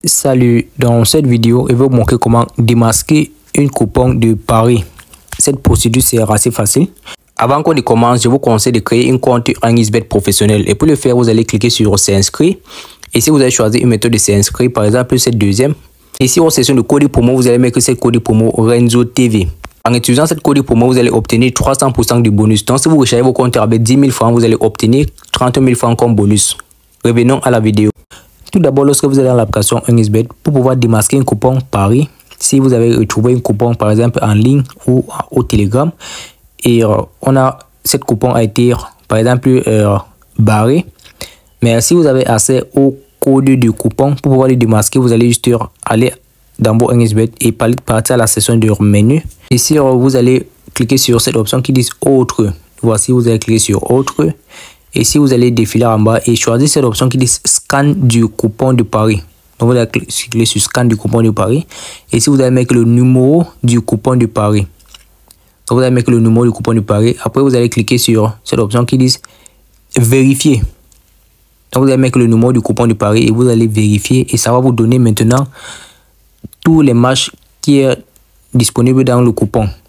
Salut, dans cette vidéo, je vais vous montrer comment démasquer une coupon de Paris. Cette procédure c'est assez facile. Avant qu'on commence, je vous conseille de créer un compte 1xBet professionnel. Et pour le faire, vous allez cliquer sur s'inscrire. Et si vous avez choisi une méthode de s'inscrire, par exemple cette deuxième. Ici, en section de code promo, vous allez mettre cette code promo Renzo TV. En utilisant cette code promo, vous allez obtenir 300% de bonus. Donc, si vous rechargez vos comptes avec 10 000 francs, vous allez obtenir 30 000 francs comme bonus. Revenons à la vidéo. Tout d'abord, lorsque vous allez dans l'application 1xBet, pour pouvoir démasquer un coupon Paris, si vous avez retrouvé un coupon par exemple en ligne ou au Telegram, et cette coupon a été par exemple barré, mais si vous avez accès au code du coupon, pour pouvoir le démasquer, vous allez juste aller dans vos 1xBet et partir à la section de menu. Ici, vous allez cliquer sur cette option qui dit autre. Voici, vous allez cliquer sur autre. Et si vous allez défiler en bas et choisir cette option qui dit scan du coupon de Paris. Donc vous allez cliquer sur scan du coupon de Paris. Et si vous allez mettre le numéro du coupon de Paris. Donc vous allez mettre le numéro du coupon de Paris. Après vous allez cliquer sur cette option qui dit vérifier. Donc vous allez mettre le numéro du coupon de Paris et vous allez vérifier. Et ça va vous donner maintenant tous les matchs qui est disponible dans le coupon.